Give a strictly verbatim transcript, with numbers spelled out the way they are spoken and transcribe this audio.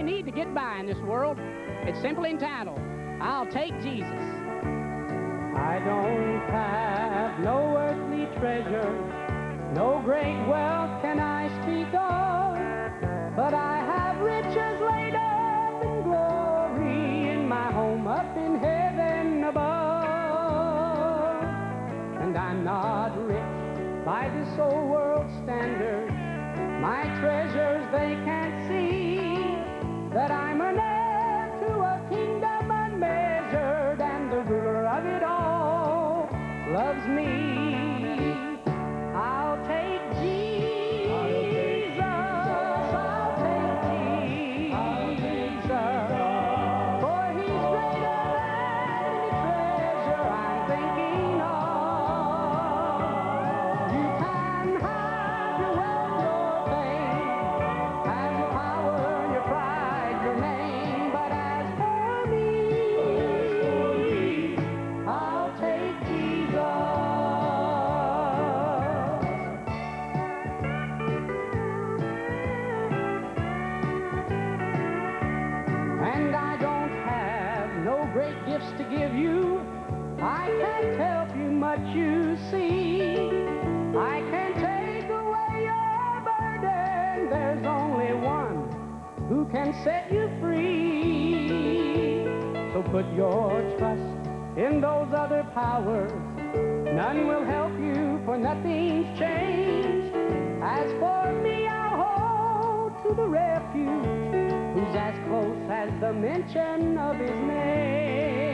need to get by in this world. It's simply entitled, I'll Take Jesus. I don't have no earthly treasure, no great wealth can I speak of, but I have riches laid up in glory in my home up in heaven above. And I'm not rich by this old world standard, my treasures they can't see, that I'm an heir to a kingdom unmeasured, and the ruler of it all loves me. I'll take Jesus, I'll take Jesus, for he's greater than any treasure I'm thinking of. You can have your wealth, your fame, have your power, your pride, your name, but as for me, I'll take Jesus. And I don't have no great gifts to give you, I can't help you much, you see. I can take away your burden, there's only one who can set you free. So put your trust in those other powers, none will help you, for nothing's changed. As for me, I'll hold to the refuge, who's as close as the mention of his name.